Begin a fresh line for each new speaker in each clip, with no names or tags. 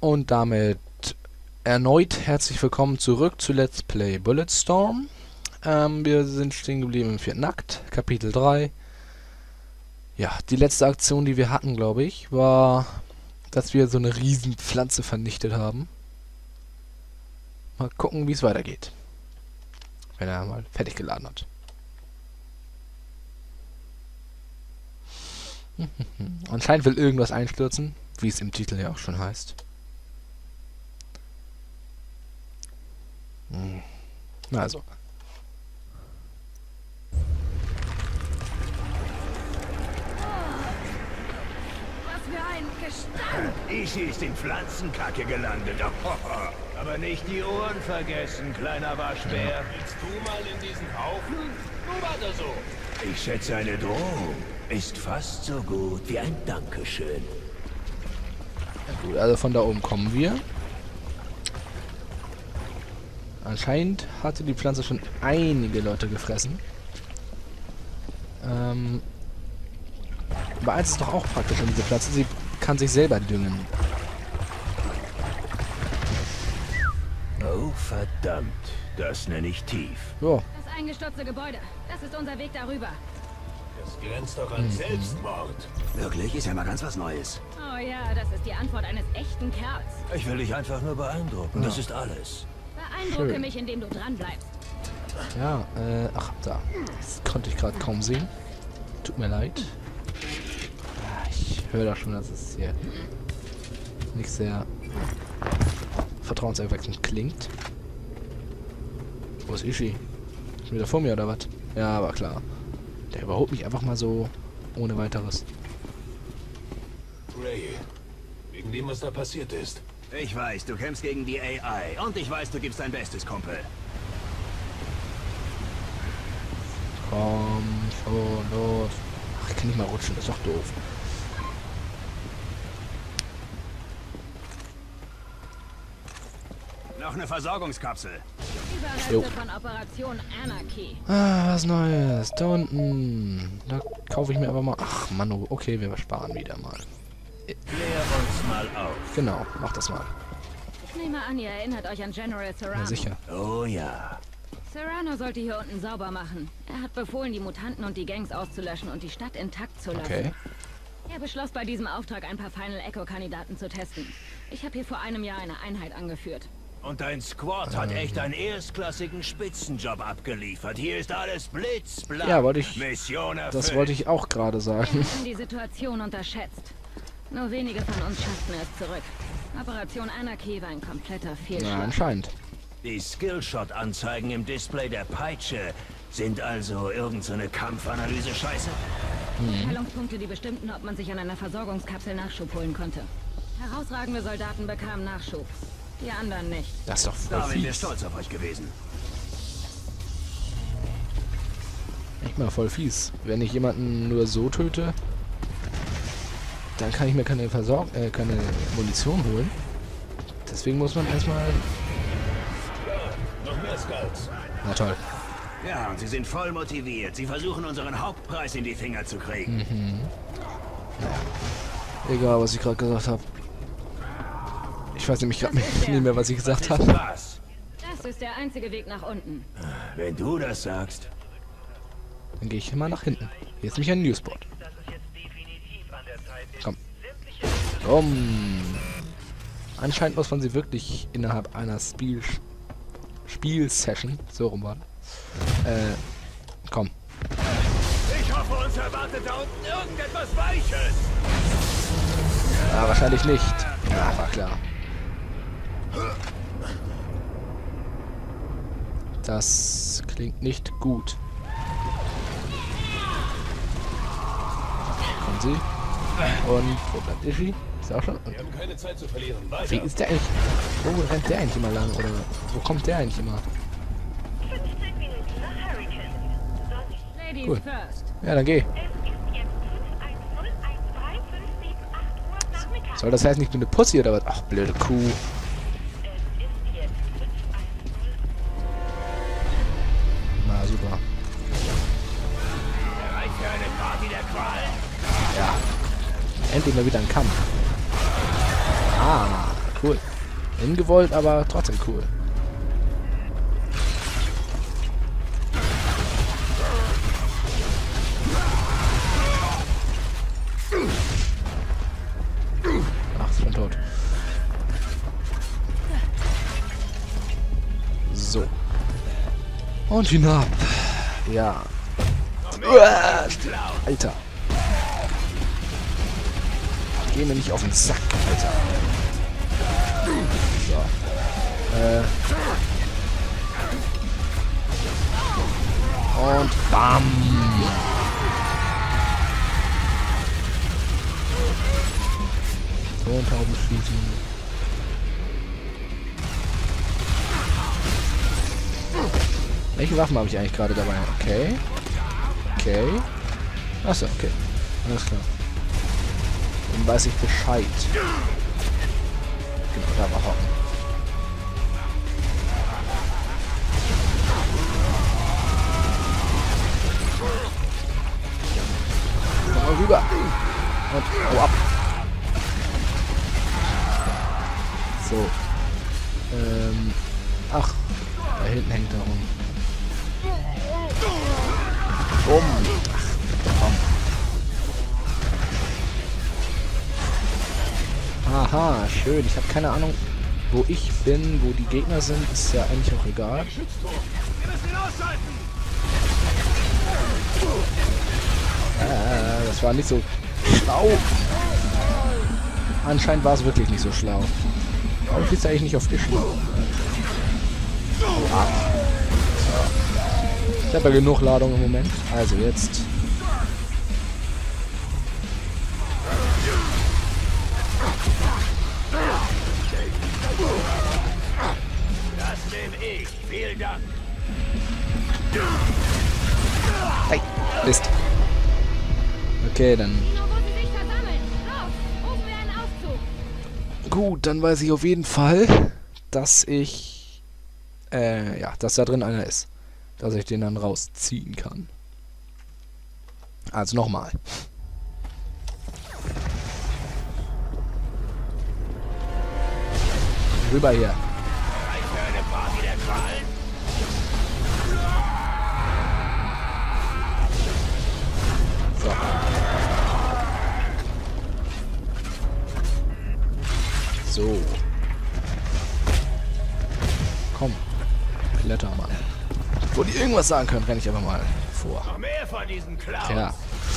Und damit erneut herzlich willkommen zurück zu Let's Play Bulletstorm. Wir sind stehen geblieben im 4. Akt, Kapitel 3. Ja, die letzte Aktion, die wir hatten, glaube ich, war, dass wir so eine riesen Pflanze vernichtet haben. Mal gucken, wie es weitergeht. Wenn er mal fertig geladen hat. Anscheinend will irgendwas einstürzen, wie es im Titel ja auch schon heißt. Also.
Was für ein Gestank!
Ishi ist in Pflanzenkacke gelandet. Aber nicht die Ohren vergessen, kleiner Waschbär.
Willst du mal in diesen Haufen? Nur weiter so.
Ich schätze, eine Drohung ist fast so gut wie ein Dankeschön.
Ja gut, also von da oben kommen wir. Anscheinend hatte die Pflanze schon einige Leute gefressen. Aber eins ist doch auch praktisch an dieser Pflanze, sie kann sich selber düngen.
Oh, verdammt. Das nenne ich tief.
So,
Das eingestürzte Gebäude. Das ist unser Weg darüber.
Das grenzt doch an Selbstmord.
Wirklich? Ist ja mal ganz was Neues.
Oh ja, das ist die Antwort eines echten Kerls.
Ich will dich einfach nur beeindrucken. Das ist alles.
Beeindrucke
Schön.
mich, indem du dran bleibst.
ja, ach, da. Das konnte ich gerade kaum sehen. Tut mir leid. Ich höre da schon, dass es hier nicht sehr vertrauenserweckend klingt. Wo ist Ishi? Ist wieder vor mir oder was? Ja, aber klar. Der überholt mich einfach mal so ohne weiteres.
Ray, wegen dem, was da passiert ist.
Ich weiß, du kämpfst gegen die AI. Und ich weiß, du gibst dein Bestes, Kumpel.
Komm schon los. Ach, ich kann nicht mal rutschen, das ist doch doof.
Noch eine Versorgungskapsel.
Überreste
Jo.
von Operation Anarchy.
Ah, was Neues. Da unten. Da kaufe ich mir aber mal... Ach, Manu. Okay, wir sparen wieder mal.
Klär uns mal auf.
Genau, mach das mal.
Ich nehme an, ihr erinnert euch an General Serrano.
Ja, sicher.
Oh ja.
Serrano sollte hier unten sauber machen. Er hat befohlen, die Mutanten und die Gangs auszulöschen und die Stadt intakt zu lassen.
Okay.
Er beschloss bei diesem Auftrag ein paar Final Echo-Kandidaten zu testen. Ich habe hier vor einem Jahr eine Einheit angeführt.
Und dein Squad hat echt einen erstklassigen Spitzenjob abgeliefert. Hier ist alles blitzblank.
Ja, wollte ich...
Mission erfüllt.
Das wollte ich auch gerade
Wir
sagen.
haben die Situation unterschätzt. Nur wenige von uns schafften es zurück. Operation Anarchy war ein kompletter
Ja,
Fehlschlag.
anscheinend.
Die Skillshot-Anzeigen im Display der Peitsche sind also irgendeine Kampfanalyse-Scheiße?
Heilungspunkte, die bestimmten, ob man sich an einer Versorgungskapsel Nachschub holen konnte. Herausragende Soldaten bekamen Nachschub. Die anderen nicht.
Das ist doch voll
Da bin wir
fies.
stolz auf euch gewesen.
Echt mal voll fies. Wenn ich jemanden nur so töte, dann kann ich mir keine keine Munition holen. Deswegen muss man erstmal...
Noch mehr Scouts.
Na toll.
Ja, und sie sind voll motiviert. Sie versuchen, unseren Hauptpreis in die Finger zu kriegen.
Egal, was ich gerade gesagt habe. Ich weiß nämlich gerade
Das ist
nicht
der.
mehr, was ich gesagt
Was ist
habe.
was?
Das ist der einzige Weg nach unten.
Wenn du das sagst.
Dann gehe ich mal nach hinten. Hier ist nämlich ein Newspot. Komm. Komm. Anscheinend muss man sie wirklich innerhalb einer Spielsession, so rum war. Komm.
Ich hoffe, uns erwartet da unten irgendetwas Weiches.
Ah, wahrscheinlich nicht. Ja, war klar. Das klingt nicht gut. Kommen Sie. Und wo bleibt Ishi? Ist er auch schon? Und
Wir haben keine Zeit zu verlieren.
wie
Weiter.
ist der eigentlich? Wo rennt der eigentlich immer lang? Oder wo kommt der eigentlich immer?
15 Minuten nach Hurricane. Sonnig.
Ladies
Cool.
first.
Ja, dann geh.
Es ist jetzt 5101358 Uhr nachmittags.
Soll das heißen, ich bin eine Pussy oder was? Ach, blöde Kuh.
Es ist jetzt 510.
Na, super.
Bereit für eine Party der Qual?
Ja. Endlich mal wieder ein Kampf. Ah. Cool. Ingewollt, aber trotzdem cool. Ach, ist schon tot. So. Und hinab. Ja. Alter. Geh mir nicht auf den Sack, Alter. So. Und bam. Tontauben schießen. Welche Waffen habe ich eigentlich gerade dabei? Okay. Okay. Achso, okay. Alles klar. Dann weiß ich Bescheid. Genau, da war Hocken. Komm mal rüber. Und hau ab. So. Ach. Da hinten hängt er rum. Bumm. Ach, komm. Aha, schön. Ich habe keine Ahnung, wo ich bin, wo die Gegner sind. Ist ja eigentlich auch egal. Das war nicht so schlau. Anscheinend war es wirklich nicht so schlau. Warum fließt er eigentlich nicht auf dich? Oh, ab. Ich habe ja genug Ladung im Moment. Also jetzt.
Das nehme ich. Vielen Dank.
Hey, Mist. Okay, dann. Gut, dann weiß ich auf jeden Fall, dass ich, ja, dass da drin einer ist. Dass ich den dann rausziehen kann. Also nochmal. Rüber hier. So. So. Komm. Kletter mal. Wo die irgendwas sagen können, renne ich einfach mal vor.
Noch mehr von diesen Clowns.
Ja.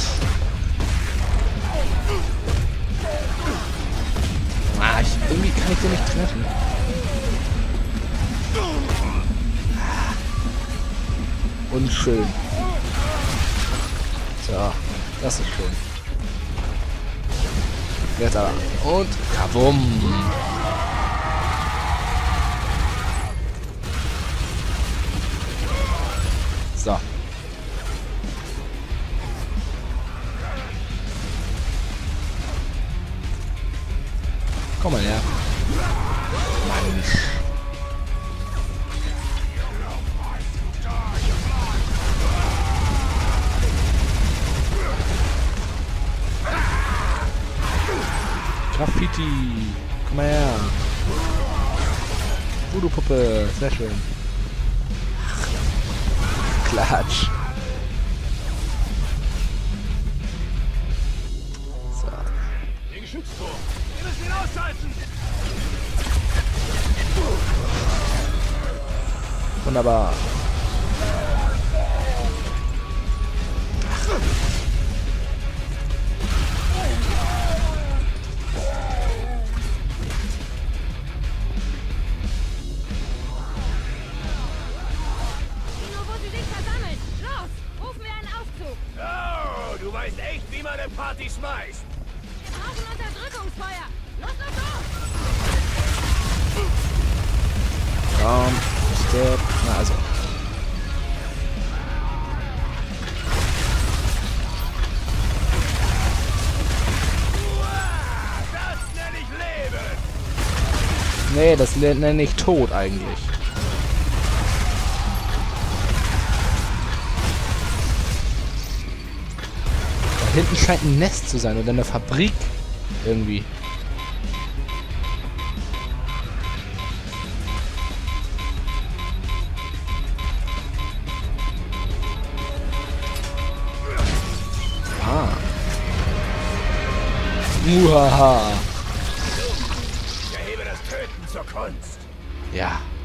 Ah, irgendwie kann ich den nicht treffen. Unschön. So, das ist schön. Jetzt aber. Und kabum. So. Komm mal her. Mensch. Graffiti. Komm mal her. Voodoo-Puppe. Sehr schön. Klatsch. So.
Den Geschützturm. Wir müssen ihn ausschalten.
Wunderbar.
Oh, du weißt echt, wie man eine Party schmeißt.
Wir brauchen Unterdrückungsfeuer. Los, los, los!
Komm. Step. Na also.
Das nenne ich Leben.
Nee, das nenne ich tot eigentlich. Da hinten scheint ein Nest zu sein oder eine Fabrik. Irgendwie. Muhaha.
Ich erhebe das Töten zur Kunst.
Ja.